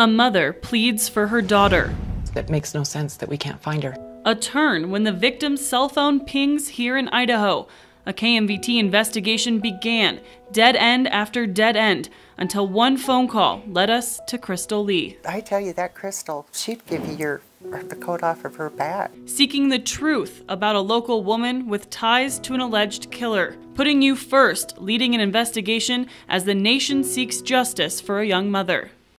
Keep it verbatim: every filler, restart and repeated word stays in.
A mother pleads for her daughter. It makes no sense that we can't find her. A turn when the victim's cell phone pings here in Idaho. A K M V T investigation began, dead end after dead end, until one phone call led us to Crystal Lee. I tell you, that Crystal, she'd give you your, the coat off of her back. Seeking the truth about a local woman with ties to an alleged killer. Putting you first, leading an investigation as the nation seeks justice for a young mother.